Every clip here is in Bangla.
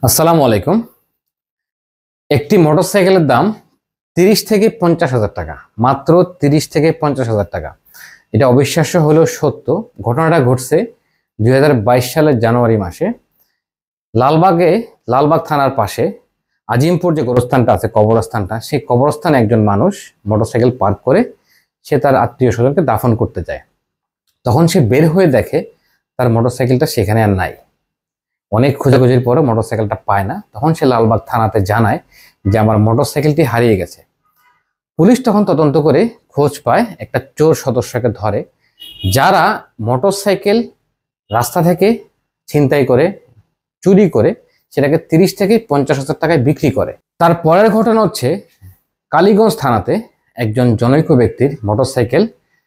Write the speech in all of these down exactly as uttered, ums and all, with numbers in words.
আসসালামু আলাইকুম। একটি মোটরসাইকেলের দাম তিরিশ থেকে পঞ্চাশ হাজার টাকা, মাত্র তিরিশ থেকে পঞ্চাশ হাজার টাকা। এটা অবিশ্বাস্য হলেও সত্য। ঘটনাটা ঘটছে দুই হাজার বাইশ সালের জানুয়ারি মাসে লালবাগে, লালবাগ থানার পাশে আজিমপুর যে গোরস্থানটা আছে, কবরস্থানটা, সেই কবরস্থানে একজন মানুষ মোটরসাইকেল পার্ক করে সে তার আত্মীয় স্বজনকে দাফন করতে যায়। তখন সে বের হয়ে দেখে তার মোটরসাইকেলটা সেখানে আর নাই। অনেক খোঁজাখুঁজির পরে মোটরসাইকেলটা পায় না। তখন সে লালবাগ থানাতে জানায় যে আমার মোটরসাইকেলটি হারিয়ে গেছে। পুলিশ তখন তদন্ত করে খোঁজ পায়, একটা চোর সদস্যকে ধরে, যারা মোটরসাইকেল রাস্তা থেকে ছিনতাই করে, চুরি করে সেটাকে তিরিশ থেকে পঞ্চাশ হাজার টাকায় বিক্রি করে। তার পরের ঘটনা হচ্ছে কালীগঞ্জ থানাতে একজন জনৈক ব্যক্তির মোটরসাইকেল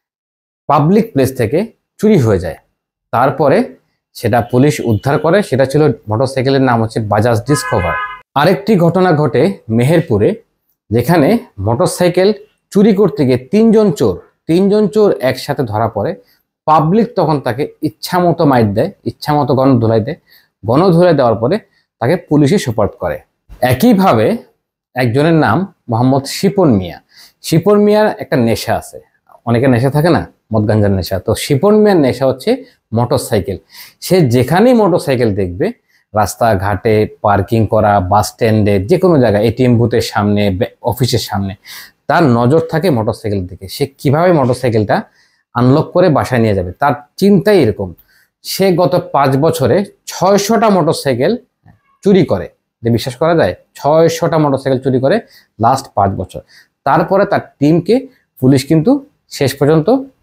পাবলিক প্লেস থেকে চুরি হয়ে যায়। তারপরে সেটা পুলিশ উদ্ধার করে। সেটা ছিল, মোটরসাইকেলের নাম হচ্ছে বাজাজ ডিসকভার। আরেকটি ঘটনা ঘটে মেহেরপুরে, যেখানে মোটরসাইকেল চুরি করতে গিয়ে তিনজন চোর তিনজন চোর একসাথে ধরা পড়ে। পাবলিক তখন তাকে ইচ্ছা মতো মাইর দেয়, ইচ্ছা মতো গণধোলাই দেয়। গণধোলাই দেওয়ার পরে তাকে পুলিশে সুপার্দ করে। একইভাবে একজনের নাম মোহাম্মদ শিপন মিয়া। শিপন মিয়ার একটা নেশা আছে, অনেকের নেশা থাকে না, মদ গাঞ্জার নেশা। তো শিপন মিয়ার নেশা হচ্ছে মোটরসাইকেল। সে যেখানেই মোটরসাইকেল দেখবে, রাস্তাঘাটে, পার্কিং করা, বাস স্ট্যান্ডে, যে কোনো জায়গায়, এটিএম বুথের সামনে, অফিসের সামনে, তার নজর থাকে মোটরসাইকেল দিকে। সে কিভাবে মোটরসাইকেলটা আনলক করে বাসায় নিয়ে যাবে, তার চিন্তাই এরকম। সে গত পাঁচ বছরে ছয়শটা মোটরসাইকেল চুরি করে। যে বিশ্বাস করা যায়, ছয়শটা মোটরসাইকেল চুরি করে লাস্ট পাঁচ বছর। তারপরে তার টিমকে পুলিশ কিন্তু শেষ পর্যন্ত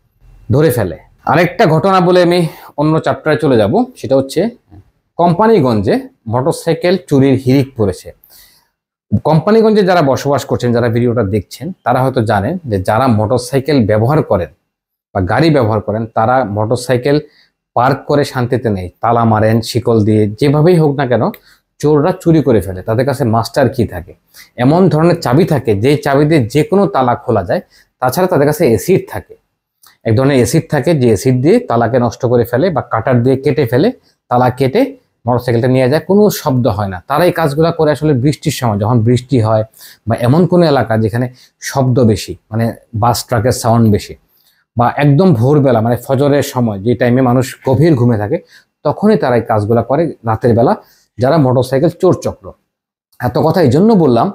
ধরে ফেলে। আরেকটা ঘটনা বলে আমি অন্য চ্যাপ্টারে চলে যাব। সেটা হচ্ছে কোম্পানিগঞ্জে মোটরসাইকেল চুরির হিড়িক পড়েছে। কোম্পানিগঞ্জে যারা বসবাস করছেন, যারা ভিডিওটা দেখছেন, তারা হয়তো জানেন যে যারা মোটরসাইকেল ব্যবহার করেন বা গাড়ি ব্যবহার করেন, তারা মোটরসাইকেল পার্ক করে শান্তিতে নেই, তালা মারেন শিকল দিয়ে, যেভাবেই হোক না কেন চোররা চুরি করে ফেলে। তাদের কাছে মাস্টার কি থাকে, এমন ধরনের চাবি থাকে যেই চাবি দিয়ে যে কোনো তালা খোলা যায়। তাছাড়া তাদের কাছে এসিড থাকে, এক ধরনের এসিড থাকে, যে এসিড দিয়ে তালাকে নষ্ট করে ফেলে বা কাটার দিয়ে কেটে ফেলে, তালা কেটে মোটরসাইকেলটা নিয়ে যায়, কোনো শব্দ হয় না। তারা এই কাজগুলো করে আসলে বৃষ্টির সময়, যখন বৃষ্টি হয় বা এমন কোনো এলাকা যেখানে শব্দ বেশি, মানে বাস ট্রাকের সাউন্ড বেশি, বা একদম ভোরবেলা মানে ফজরের সময়, যে টাইমে মানুষ গভীর ঘুমে থাকে, তখনই তারা এই কাজগুলো করে রাতের বেলা, যারা মোটরসাইকেল চোর চক্র। এত কথা এই জন্য বললাম,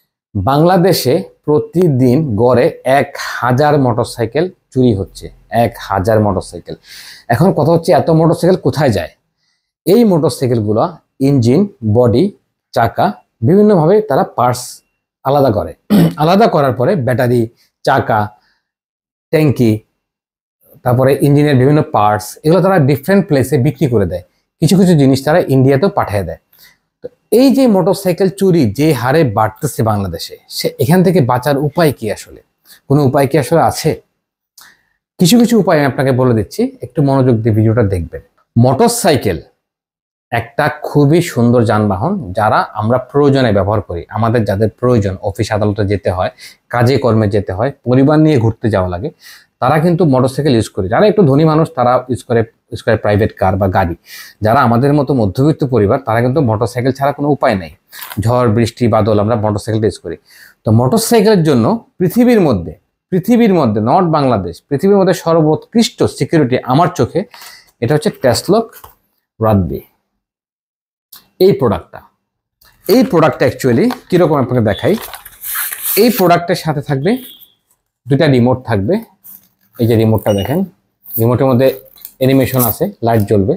বাংলাদেশে প্রতিদিন গড়ে এক হাজার মোটরসাইকেল চুরি হচ্ছে, এক হাজার মোটরসাইকেল। এখন কথা হচ্ছে, এত মোটরসাইকেল কোথায় যায়? এই মোটরসাইকেলগুলো ইঞ্জিন, বডি, চাকা, বিভিন্নভাবে তারা পার্টস আলাদা করে। আলাদা করার পরে ব্যাটারি, চাকা, ট্যাঙ্কি, তারপরে ইঞ্জিনের বিভিন্ন পার্টস, এগুলো তারা ডিফারেন্ট প্লেসে বিক্রি করে দেয়। কিছু কিছু জিনিস তারা ইন্ডিয়াতেও পাঠিয়ে দেয়। তো এই যে মোটরসাইকেল চুরি যে হারে বাড়তেছে বাংলাদেশে, সে এখান থেকে বাঁচার উপায় কি? আসলে কোনো উপায় কি আসলে আছে? কিছু কিছু উপায় আমি আপনাকে বলে দিচ্ছি, একটু মনোযোগ দিয়ে ভিডিওটা দেখবেন। মোটরসাইকেল একটা খুবই সুন্দর যানবাহন, যারা আমরা প্রয়োজনে ব্যবহার করি। আমাদের যাদের প্রয়োজন, অফিস আদালতে যেতে হয়, কাজে কর্মে যেতে হয়, পরিবার নিয়ে ঘুরতে যাওয়া লাগে, তারা কিন্তু মোটরসাইকেল ইউজ করে। যারা একটু ধনী মানুষ তারা ইউজ করে ইউজ করে প্রাইভেট কার বা গাড়ি। যারা আমাদের মতো মধ্যবিত্ত পরিবার, তারা কিন্তু মোটরসাইকেল ছাড়া কোনো উপায় নেই। ঝড় বৃষ্টি বাদল আমরা মোটরসাইকেলটা ইউজ করি। তো মোটরসাইকেলের জন্য পৃথিবীর মধ্যে পৃথিবীর মধ্যে নট বাংলাদেশ, পৃথিবীর মধ্যে সর্বোৎকৃষ্ট সিকিউরিটি আমার চোখে, এটা হচ্ছে টেসলক রাদবি। এই প্রোডাক্টটা এই প্রোডাক্টটা অ্যাকচুয়ালি কীরকম আপনাকে দেখাই। এই প্রোডাক্টের সাথে থাকবে দুটা রিমোট থাকবে। এই যে রিমোটটা দেখেন, রিমোটের মধ্যে অ্যানিমেশন আছে, লাইট জ্বলবে,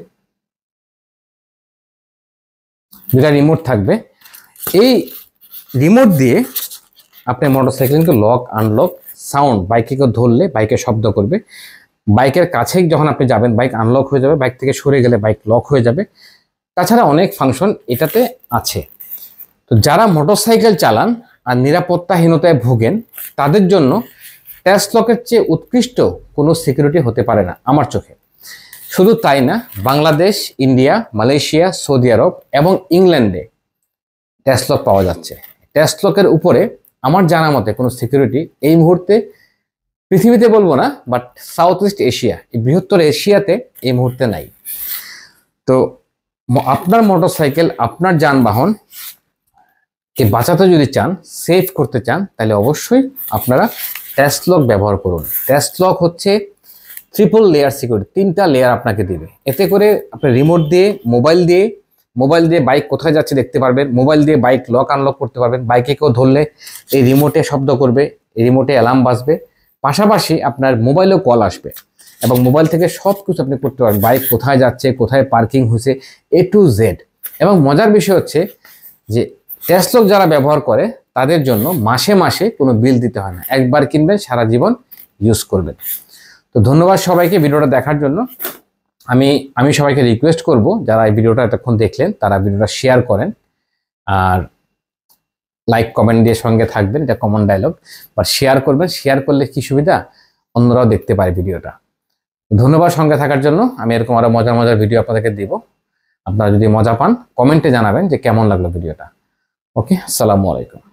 দুটা রিমোট থাকবে। এই রিমোট দিয়ে আপনি মোটরসাইকেল কিন্তু লক আনলক, সাউন্ড, বাইকে ধরলে বাইকে শব্দ করবে, বাইকের কাছে যখন আপনি যাবেন বাইক আনলক হয়ে যাবে, বাইক থেকে সরে গেলে বাইক লক হয়ে যাবে। তাছাড়া অনেক ফাংশন এটাতে আছে। তো যারা মোটরসাইকেল চালান আর নিরাপত্তাহীনতায় ভোগেন, তাদের জন্য টেসলকের চেয়ে উৎকৃষ্ট কোনো সিকিউরিটি হতে পারে না আমার চোখে। শুধু তাই না, Bangladesh, India, Malaysia, Saudi Arab এবং ইংল্যান্ডে টেসলক পাওয়া যাচ্ছে। টেসলকের উপরে আমার জানা মতে কোনো সিকিউরিটি এই মুহূর্তে পৃথিবীতে বলবো না, বাট সাউথ ইস্ট এশিয়া, এই বৃহত্তর এশিয়াতে এই মুহূর্তে নাই। তো ম- আপনার মোটরসাইকেল, আপনার যানবাহন কে বাঁচাতে যদি চান, সেভ করতে চান, তাহলে অবশ্যই আপনারা টেস্ট লক ব্যবহার করুন। টেস্ট লক হচ্ছে ট্রিপল লেয়ার সিকিউরিটি, তিনটা লেয়ার আপনাকে দিবে। এতে করে আপনি রিমোট দিয়ে, মোবাইল দিয়ে মোবাইল দিয়ে বাইক কোথায় যাচ্ছে দেখতে পারবেন, মোবাইল দিয়ে বাইক লক আনলক করতে পারবেন। বাইকে কেউ ধরলে এই রিমোটে শব্দ করবে, এই রিমোটে অ্যালার্ম বাজবে, পাশাপাশি আপনার মোবাইলেও কল আসবে এবং মোবাইল থেকে সব কিছু আপনি করতে পারবেন। বাইক কোথায় যাচ্ছে, কোথায় পার্কিং হয়েছে, এ টু জেড। এবং মজার বিষয় হচ্ছে যে টেস্ট লক যারা ব্যবহার করে তাদের জন্য মাসে মাসে কোনো বিল দিতে হয় না, একবার কিনবেন সারা জীবন ইউজ করবেন। তো ধন্যবাদ সবাইকে ভিডিওটা দেখার জন্য। আমি আমি সবাইকে রিকোয়েস্ট করব, যারা এই ভিডিওটা এতক্ষণ দেখলেন তারা ভিডিওটা শেয়ার করেন আর লাইক কমেন্ট দিয়ে সঙ্গে থাকবেন, এটা কমন ডায়লগ। বাট শেয়ার করবেন, শেয়ার করলে কি সুবিধা, অন্যরাও দেখতে পারে ভিডিওটা। ধন্যবাদ সঙ্গে থাকার জন্য। আমি এরকম আরো মজার মজার ভিডিও আপনাদেরকে দিব। আপনারা যদি মজা পান কমেন্টে জানাবেন যে কেমন লাগলো ভিডিওটা। ওকে, আসসালামু আলাইকুম।